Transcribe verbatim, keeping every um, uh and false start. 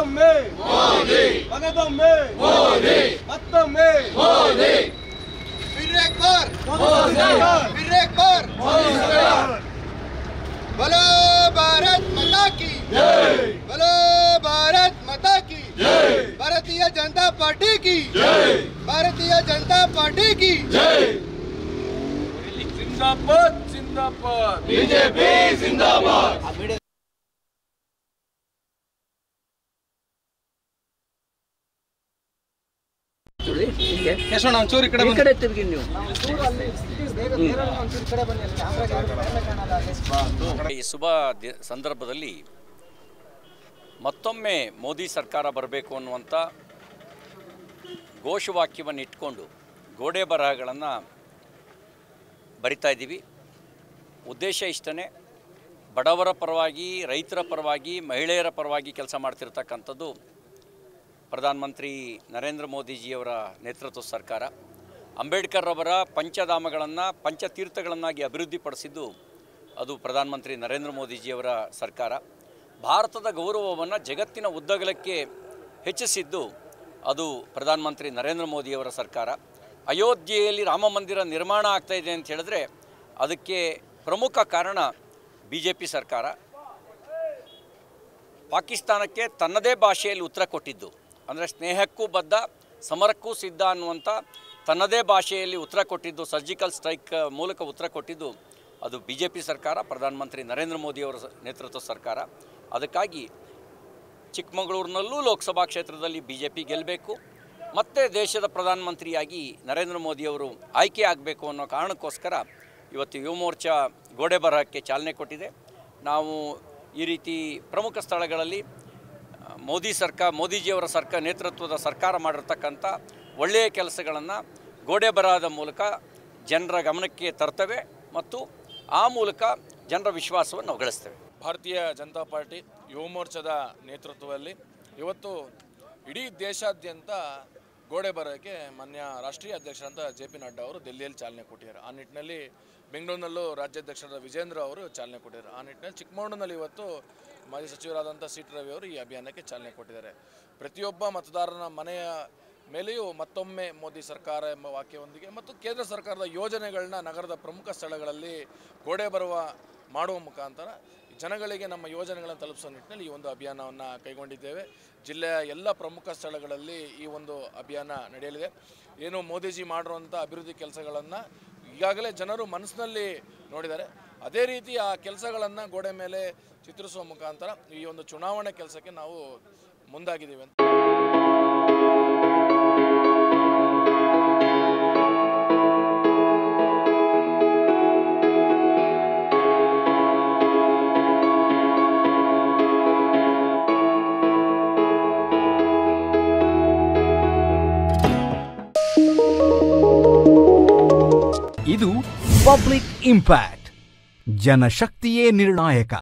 ಮಗದೊಮ್ಮೆ ಮೋದಿ ಮಗದೊಮ್ಮೆ ಮೋದಿ ಮತ್ತೊಮ್ಮೆ ಮೋದಿ फिर एक बार मोदी सरकार फिर एक बार मोदी सरकार बोलो भारत माता की जय बोलो भारत माता की जय भारतीय जनता पार्टी की जय भारतीय जनता पार्टी की जय जिंदाबाद जिंदाबाद बीजेपी जिंदाबाद ಈ ಶುಭ ಸಂದರ್ಭದಲ್ಲಿ ಮತ್ತೊಮ್ಮೆ ಮೋದಿ ಸರ್ಕಾರ ಬರಬೇಕು ಅನ್ನುವಂಥ ಘೋಷವಾಕ್ಯವನ್ನು ಇಟ್ಕೊಂಡು ಗೋಡೆ ಬರಹಗಳನ್ನು ಬರಿತಾ ಇದ್ದೀವಿ. ಉದ್ದೇಶ ಇಷ್ಟೇ, ಬಡವರ ಪರವಾಗಿ, ರೈತರ ಪರವಾಗಿ, ಮಹಿಳೆಯರ ಪರವಾಗಿ ಕೆಲಸ ಮಾಡ್ತಿರ್ತಕ್ಕಂಥದ್ದು ಪ್ರಧಾನಮಂತ್ರಿ ನರೇಂದ್ರ ಮೋದಿಜಿಯವರ ನೇತೃತ್ವದ ಸರ್ಕಾರ. ಅಂಬೇಡ್ಕರ್ ಅವರ ಪಂಚಧಾಮಗಳನ್ನು ಪಂಚತೀರ್ಥಗಳನ್ನಾಗಿ ಅಭಿವೃದ್ಧಿಪಡಿಸಿದ್ದು ಅದು ಪ್ರಧಾನಮಂತ್ರಿ ನರೇಂದ್ರ ಮೋದಿಜಿಯವರ ಸರ್ಕಾರ. ಭಾರತದ ಗೌರವವನ್ನು ಜಗತ್ತಿನ ಉದ್ದಗಲಕ್ಕೆ ಹೆಚ್ಚಿಸಿದ್ದು ಅದು ಪ್ರಧಾನಮಂತ್ರಿ ನರೇಂದ್ರ ಮೋದಿಯವರ ಸರ್ಕಾರ. ಅಯೋಧ್ಯೆಯಲ್ಲಿ ರಾಮ ಮಂದಿರ ನಿರ್ಮಾಣ ಆಗ್ತಾಯಿದೆ ಅಂತ ಹೇಳಿದ್ರೆ ಅದಕ್ಕೆ ಪ್ರಮುಖ ಕಾರಣ ಬಿ ಜೆ ಪಿ ಸರ್ಕಾರ. ಪಾಕಿಸ್ತಾನಕ್ಕೆ ತನ್ನದೇ ಭಾಷೆಯಲ್ಲಿ ಉತ್ತರ ಕೊಟ್ಟಿದ್ದು, ಅಂದರೆ ಸ್ನೇಹಕ್ಕೂ ಬದ್ಧ, ಸಮರಕ್ಕೂ ಸಿದ್ಧ ಅನ್ನುವಂಥ ತನ್ನದೇ ಭಾಷೆಯಲ್ಲಿ ಉತ್ತರ ಕೊಟ್ಟಿದ್ದು, ಸರ್ಜಿಕಲ್ ಸ್ಟ್ರೈಕ್ ಮೂಲಕ ಉತ್ತರ ಕೊಟ್ಟಿದ್ದು ಅದು ಬಿ ಜೆ ಪಿ ಸರ್ಕಾರ, ಪ್ರಧಾನಮಂತ್ರಿ ನರೇಂದ್ರ ಮೋದಿಯವರ ನೇತೃತ್ವದ ಸರ್ಕಾರ. ಅದಕ್ಕಾಗಿ ಚಿಕ್ಕಮಗಳೂರಿನಲ್ಲೂ ಲೋಕಸಭಾ ಕ್ಷೇತ್ರದಲ್ಲಿ ಬಿ ಜೆ ಪಿ ಗೆಲ್ಲಬೇಕು, ಮತ್ತು ದೇಶದ ಪ್ರಧಾನಮಂತ್ರಿಯಾಗಿ ನರೇಂದ್ರ ಮೋದಿಯವರು ಆಯ್ಕೆ ಆಗಬೇಕು ಅನ್ನೋ ಕಾರಣಕ್ಕೋಸ್ಕರ ಇವತ್ತು ಯುವ ಮೋರ್ಚಾ ಗೋಡೆ ಬರಹಕ್ಕೆ ಚಾಲನೆ ಕೊಟ್ಟಿದೆ. ನಾವು ಈ ರೀತಿ ಪ್ರಮುಖ ಸ್ಥಳಗಳಲ್ಲಿ ಮೋದಿ ಸರ್ಕಾರ ಮೋದಿಜಿಯವರ ಸರ್ಕಾರ ನೇತೃತ್ವದ ಸರ್ಕಾರ ಮಾಡಿರ್ತಕ್ಕಂಥ ಒಳ್ಳೆಯ ಕೆಲಸಗಳನ್ನು ಗೋಡೆ ಬರಹದ ಮೂಲಕ ಜನರ ಗಮನಕ್ಕೆ ತರ್ತೇವೆ ಮತ್ತು ಆ ಮೂಲಕ ಜನರ ವಿಶ್ವಾಸವನ್ನು ನಾವು ಗಳಿಸ್ತೇವೆ. ಭಾರತೀಯ ಜನತಾ ಪಾರ್ಟಿ ಯುವ ಮೋರ್ಚಾದ ನೇತೃತ್ವದಲ್ಲಿ ಇವತ್ತು ಇಡೀ ದೇಶಾದ್ಯಂತ ಗೋಡೆ ಬರಹಕ್ಕೆ ಮಾನ್ಯ ರಾಷ್ಟ್ರೀಯ ಅಧ್ಯಕ್ಷರಾದ ಜೆ ಪಿ ನಡ್ಡಾ ಅವರು ದೆಹಲಿಯಲ್ಲಿ ಚಾಲನೆ ಕೊಟ್ಟಿದ್ದಾರೆ. ಆ ನಿಟ್ಟಿನಲ್ಲಿ ಬೆಂಗಳೂರಿನಲ್ಲೂ ರಾಜ್ಯಾಧ್ಯಕ್ಷರಾದ ವಿಜೇಂದ್ರ ಅವರು ಚಾಲನೆ ಕೊಟ್ಟಿದ್ದಾರೆ. ಆ ನಿಟ್ಟಿನಲ್ಲಿ ಚಿಕ್ಕಮಗಳೂರಿನಲ್ಲಿ ಇವತ್ತು ಮಾಜಿ ಸಚಿವರಾದಂಥ ಸಿ ಟಿ ರವಿ ಅವರು ಈ ಅಭಿಯಾನಕ್ಕೆ ಚಾಲನೆ ಕೊಟ್ಟಿದ್ದಾರೆ. ಪ್ರತಿಯೊಬ್ಬ ಮತದಾರನ ಮನೆಯ ಮೇಲೆಯೂ ಮತ್ತೊಮ್ಮೆ ಮೋದಿ ಸರ್ಕಾರ ಎಂಬ ವಾಕ್ಯವೊಂದಿಗೆ ಮತ್ತು ಕೇಂದ್ರ ಸರ್ಕಾರದ ಯೋಜನೆಗಳನ್ನ ನಗರದ ಪ್ರಮುಖ ಸ್ಥಳಗಳಲ್ಲಿ ಗೋಡೆ ಬರುವ ಮಾಡುವ ಮುಖಾಂತರ ಜನಗಳಿಗೆ ನಮ್ಮ ಯೋಜನೆಗಳನ್ನು ತಲುಪಿಸುವ ನಿಟ್ಟಿನಲ್ಲಿ ಈ ಒಂದು ಅಭಿಯಾನವನ್ನು ಕೈಗೊಂಡಿದ್ದೇವೆ. ಜಿಲ್ಲೆಯ ಎಲ್ಲ ಪ್ರಮುಖ ಸ್ಥಳಗಳಲ್ಲಿ ಈ ಒಂದು ಅಭಿಯಾನ ನಡೆಯಲಿದೆ. ಏನು ಮೋದಿಜಿ ಮಾಡಿರುವಂಥ ಅಭಿವೃದ್ಧಿ ಕೆಲಸಗಳನ್ನು ಈಗಾಗಲೇ ಜನರು ಮನಸ್ಸಿನಲ್ಲಿ ನೋಡಿದ್ದಾರೆ. ಅದೇ ರೀತಿ ಆ ಕೆಲಸಗಳನ್ನು ಗೋಡೆ ಮೇಲೆ ಚಿತ್ರಿಸುವ ಮುಖಾಂತರ ಈ ಒಂದು ಚುನಾವಣೆ ಕೆಲಸಕ್ಕೆ ನಾವು ಮುಂದಾಗಿದ್ದೀವಿ ಅಂತ. ಇದು ಪಬ್ಲಿಕ್ ಇಂಪ್ಯಾಕ್ಟ್. ಜನಶಕ್ತಿಯೇ ನಿರ್ಣಾಯಕ.